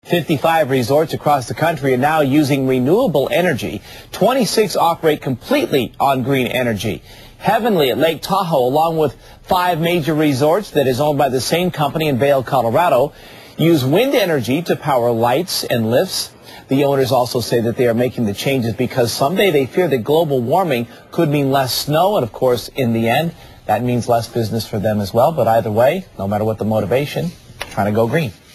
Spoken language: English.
55 resorts across the country are now using renewable energy. 26 operate completely on green energy. Heavenly at Lake Tahoe, along with 5 major resorts that is owned by the same company in Vail, Colorado, use wind energy to power lights and lifts. The owners also say that they are making the changes because someday they fear that global warming could mean less snow, and of course, in the end, that means less business for them as well. But either way, no matter what the motivation, trying to go green.